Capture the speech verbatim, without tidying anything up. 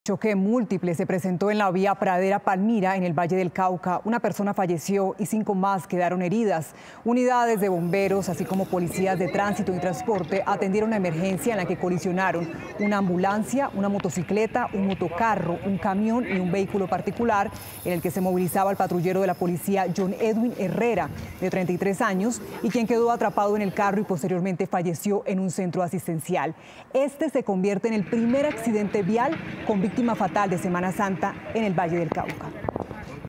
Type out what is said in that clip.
Choque múltiple se presentó en la vía Pradera-Palmira, en el Valle del Cauca. Una persona falleció y cinco más quedaron heridas. Unidades de bomberos, así como policías de tránsito y transporte, atendieron la emergencia en la que colisionaron una ambulancia, una motocicleta, un motocarro, un camión y un vehículo particular, en el que se movilizaba el patrullero de la policía John Edwin Herrera, de treinta y tres años, y quien quedó atrapado en el carro y posteriormente falleció en un centro asistencial. Este se convierte en el primer accidente vial con víctima fatal de Semana Santa en el Valle del Cauca.